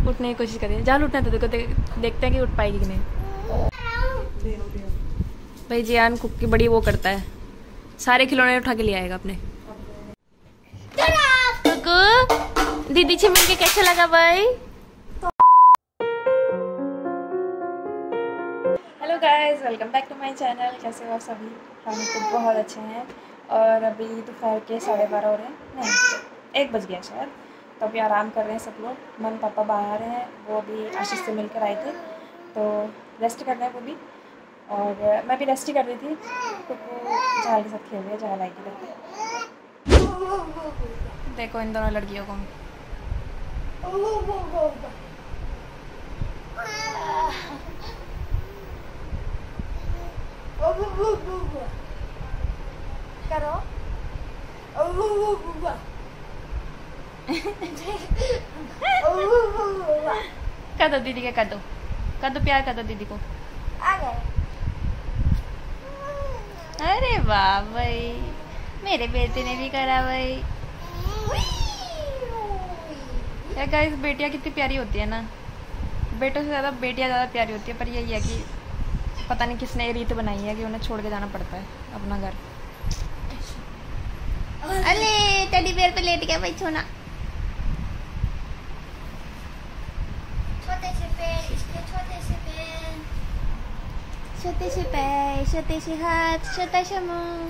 उठने की कोशिश करें। जाल उठना तो देखो देखते हैं कि उठ पाएगी कि नहीं। भाई जियान कुक की बड़ी वो करता है, सारे खिलौने उठा के ले आएगा अपने। कुकू दीदी से मिलके कैसा लगा भाई? Hello guys, welcome back to my channel. कैसे हो आप सभी? हम तो बहुत अच्छे हैं। और अभी दोपहर के 12:30 हो रहे हैं, नहीं 1 बज गया शायद। तो अभी आराम कर रहे हैं सब लोग। मम्मी पापा बाहर हैं, वो भी आशीष से मिलकर आए थे तो रेस्ट कर रहे हैं वो भी। और मैं भी रेस्ट ही कर रही थी क्योंकि झाल के साथ खेल रही है, झाल आएगी करके। देखो इन दोनों लड़कियों को। करो कर दो दीदी के, कर दो प्यार, कर दो दीदी को। आ गए। अरे वाह भाई, मेरे बेटे ने भी करा भाई। यार गाइस, बेटियां कितनी प्यारी होती है ना। बेटों से ज़्यादा बेटियां ज़्यादा प्यारी होती है। पर यही है कि पता नहीं किसने ये रीत बनाई है कि उन्हें छोड़ के जाना पड़ता है अपना घर। अरे टेडी बेयर पे लेट गया भाई सोना। छोटे से पैर, इसके छोटे से पैर, छोटे से पैर, छोटे से हाथ, छोटा सा मुंह।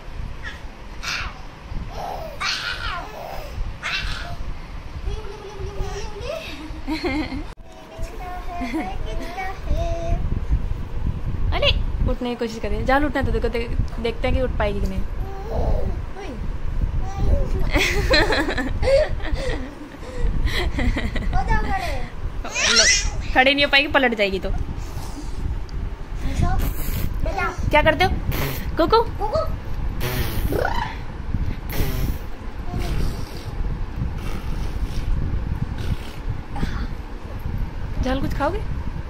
अरे उठने की कोशिश करें। जाल उठना तो देखो देखते हैं कि उठ पाएगी कि नहीं। खड़े नहीं हो पाएगी, पलट जाएगी तो। क्या करते हो कुकू? झाल कुछ खाओगे?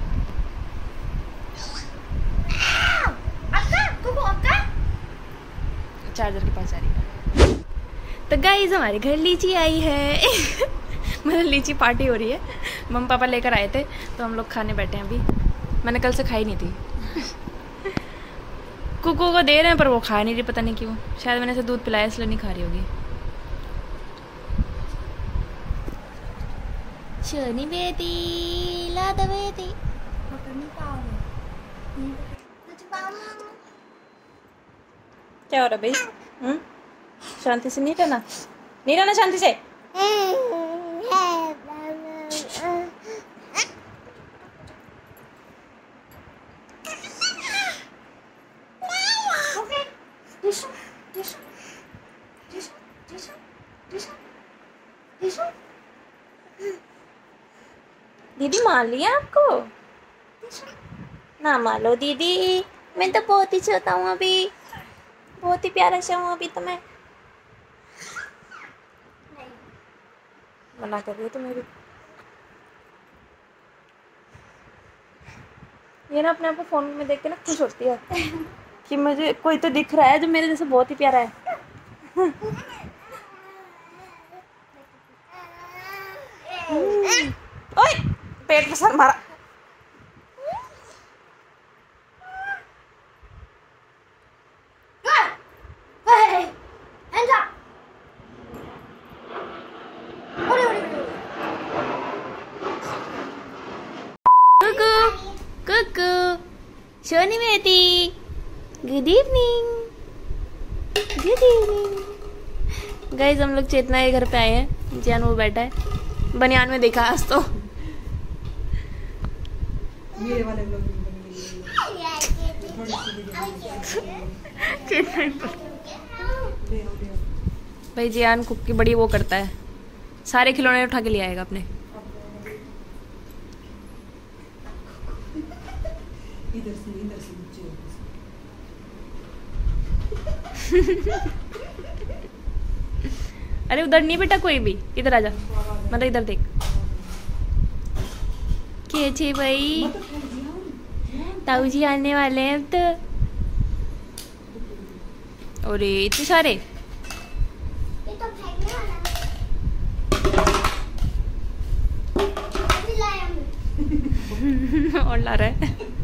चार्जर के पास जा रही है। तो गाइस हमारे घर लीची आई है। मतलब लीची पार्टी हो रही है। मम्मी पापा लेकर आए थे तो हम लोग खाने बैठे हैं अभी। मैंने कल से खाई नहीं थी। कुकू को दे रहे हैं पर वो खा नहीं रही, पता नहीं क्यों। शायद मैंने इसे दूध पिलाया इसलिए नहीं खा रही होगी। शोनी बेटी, लादा बेटी। क्या हो रहा है भाई? शांति से नहीं रहना शांति से। दीदी मान लिया आपको? ना मान लो दीदी, मैं तो बहुत ही छोटा हूँ अभी, बहुत ही प्यारा सा हूँ अभी। तो मैं मना कर रही हूँ तुम्हें भी। ये ना अपने आप को फोन में देख के ना खुश होती है कि मुझे कोई तो दिख रहा है जो मेरे जैसे बहुत ही प्यारा है। ओए पेट पे सर मारा। कुकू शोनी बेटी, गुड इवनिंग। गाइस हम लोग चेतना के घर पे आए हैं। जियान वो बैठा है बनियान में, देखा आज तो। भाई जियान कुक की बड़ी वो करता है, सारे खिलौने उठा के ले आएगा अपने। अरे उधर नहीं बेटा कोई भी, इधर आजा। मतलब इधर देख के छे भाई, ताऊ जी आने वाले हैं अब तो। अरे इतने सारे। ये तो फेंकने वाला है। और ला रहा है।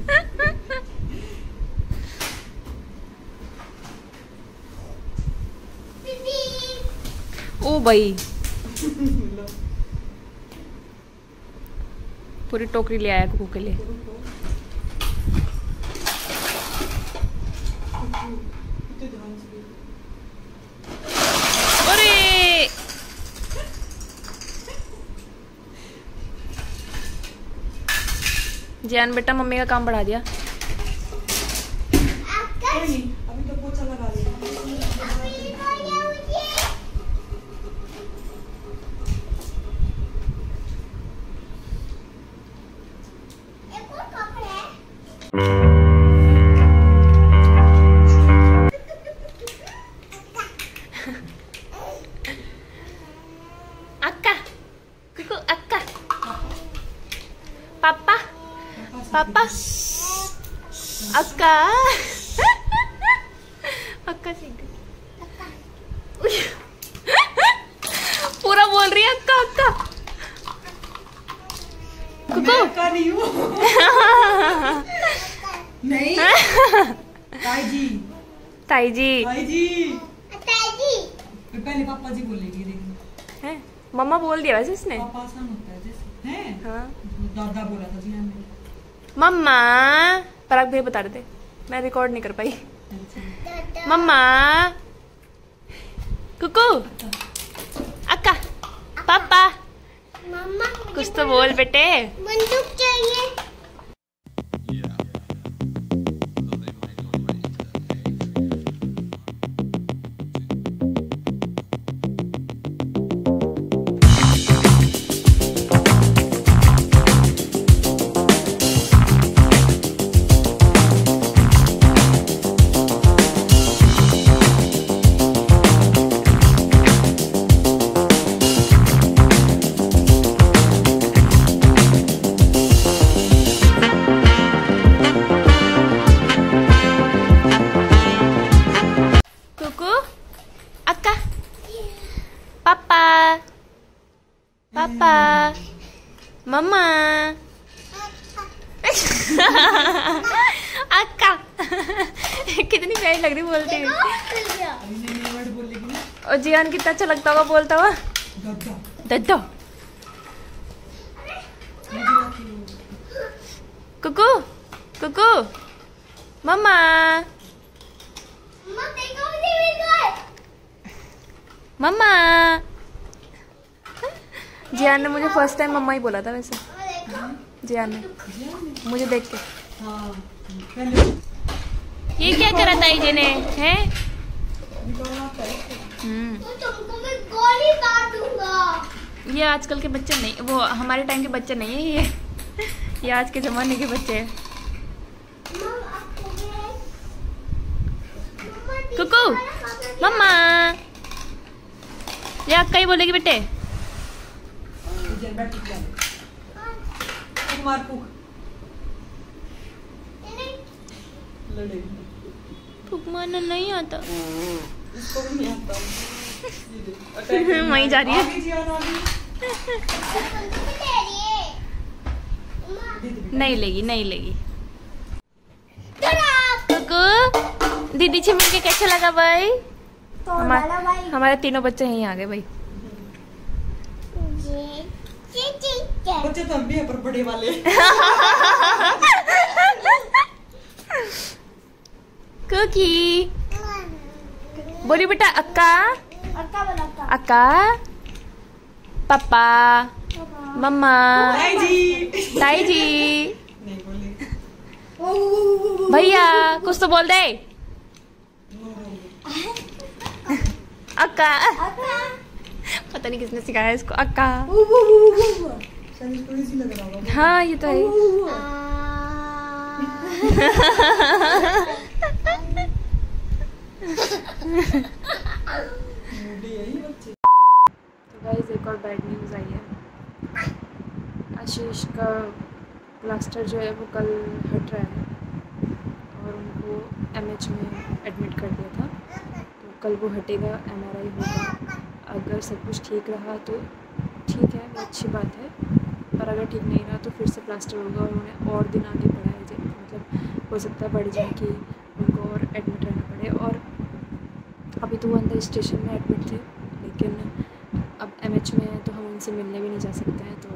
ओ भाई पूरी टोकरी ले आया कुकू के लिए। अरे जियान बेटा मम्मी का काम बढ़ा दिया। अभी तो पोछा लगा लिया। अक्का कुकू अक्का पापा पापा अक्का अक्का सीख गई। पूरा बोल रही है अक्का अक्का। कुकू कर रही हूँ। नहीं ताई जी ताई जी ताई जी पहले पापा जी बोलेगी। देखो है मम्मा बोल दिया वैसे इसने। पापा आसान होता है जैसे हैं। हाँ दादा बोला था जी हमने। मम्मा पराग भैया बता रहे थे, मैं रिकॉर्ड नहीं कर पाई। मम्मा कुकू अक्का पापा मम्मा कुछ तो बोल बेटे। बंदूक चाहिए। पापा पापा मम्मा अक्का कितनी प्यारी लग रही बोलती हुई। और जियान कितना अच्छा लगता होगा बोलता हुआ दद्दा। कुकू कुकू मम्मा मम्मा। जियान ने मुझे फर्स्ट टाइम मम्मा ही बोला था वैसे। जियान ने मुझे देख के। हाँ ये क्या करा ताई जी ने हैं? तुमको मैं गोली मार दूंगा। ये आजकल के बच्चे नहीं, वो हमारे टाइम के बच्चे नहीं है ये आज के जमाने के बच्चे हैं। कुकू मम्मा ये अक्का ही बोलेगी बेटे। फूक मारना नहीं आता। इसको भी नहीं आता। वहीं जा रही है। नहीं लेगी नहीं लेगी। कुकू दीदी से मिलके कैसा लगा भाई? हमारे तीनों बच्चे यहीं आ गए भाई। बच्चे तो हम भी हैं पर बड़े वाले। कुकी बोली बेटा अक्का अक्का पापा मम्मा ताई जी ताई जी नहीं बोले। भैया कुछ तो बोल दे। अक्का पता नहीं किसने सिखाया इसको अक्का। शायद इसको इजी लग रहा होगा। हाँ ये तो है। तो गाइस एक और बैड न्यूज़ आई है। आशीष का प्लास्टर जो है वो कल हट रहा है और उनको MH में एडमिट कर दिया था। तो कल वो हटेगा, MRI होगा। अगर सब कुछ ठीक रहा तो ठीक है, वो अच्छी बात है। पर अगर ठीक नहीं रहा तो फिर से प्लास्टर होगा और उन्हें और दिन आगे बढ़ाया जाए, मतलब हो सकता है बढ़ जाए कि उनको और एडमिट रहना पड़े। और अभी तो वो अंदर स्टेशन में एडमिट थे, लेकिन अब MH में है तो हम उनसे मिलने भी नहीं जा सकते हैं। तो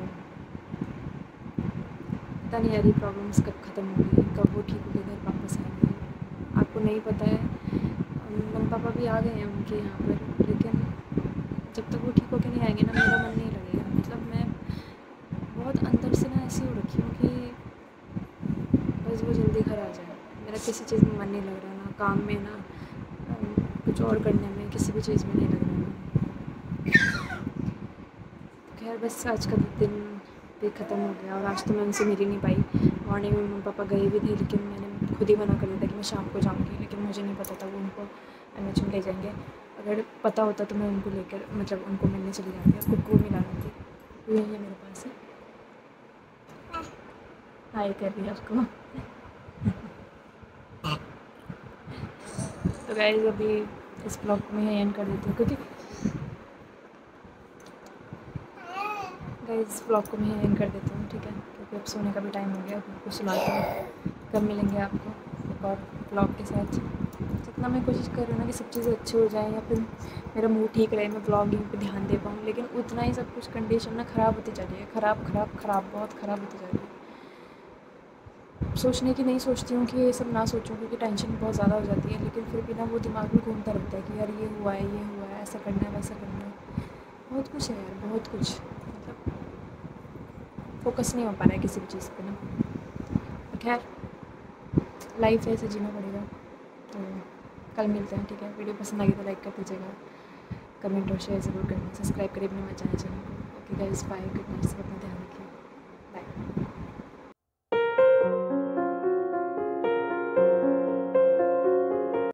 पता नहीं यार ये प्रॉब्लम्स कब ख़त्म होंगी, कब वो ठीक होकर घर वापस आएंगे, आपको नहीं पता है। मम्मी पापा भी आ गए हैं उनके यहाँ पर, लेकिन जब तक वो ठीक होकर नहीं आएंगे ना मेरा मन नहीं लगेगा। मतलब मैं बहुत अंदर से ना ऐसी हो रखी हूँ कि बस वो जल्दी घर आ जाए। मेरा किसी चीज़ में मन नहीं लग रहा, ना काम में, ना कुछ और करने में, किसी भी चीज़ में नहीं लग रहा। खैर बस आज का दिन भी ख़त्म हो गया और आज तो मैं उनसे मिल ही नहीं पाई। मॉर्निंग में मम्मी पापा गए भी थे, लेकिन मैंने खुद ही मना कर दिया था कि मैं शाम को जाऊँगी, लेकिन मुझे नहीं पता था वो उनको MH में ले जाएंगे। अगर पता होता तो मैं उनको लेकर मतलब उनको मिलने चली जाती, और कुक्कू मिलाना थी। तो यही है मेरे पास है, हाय कर रही है उसको। तो गाइस अभी इस ब्लॉग को मैं एंड कर देती हूँ, क्योंकि गाइस ब्लॉग को मैं एंड कर देती हूँ, ठीक है, क्योंकि अब सोने का भी टाइम हो गया। कुछ सुनाती हूँ, कब मिलेंगे आपको एक और ब्लॉग के साथ। जितना मैं कोशिश कर रही हूँ ना कि सब चीज़ें अच्छी हो जाएँ या फिर मेरा मूड ठीक रहे, मैं ब्लॉगिंग पे ध्यान दे पाऊँ, लेकिन उतना ही सब कुछ कंडीशन ना ख़राब होती जा रही है, ख़राब बहुत ख़राब होती जा रही है। सोचने की नहीं सोचती हूँ कि ये सब ना सोचूं, क्योंकि टेंशन बहुत ज़्यादा हो जाती है, लेकिन फिर भी ना वो दिमाग में घूमता रहता है कि यार ये हुआ है, ऐसा करना है, वैसा करना है, बहुत कुछ है यार, बहुत कुछ। मतलब फोकस नहीं हो पा रहा है किसी भी चीज़ पे ना। खैर लाइफ है, ऐसे जीना पड़ेगा। तो कल मिलते हैं, ठीक है। वीडियो पसंद आई तो लाइक कर दीजिएगा, कमेंट और शेयर ज़रूर करना, सब्सक्राइब करिए अपने चैनल को। Okay guys, bye, good night, सब अपना ध्यान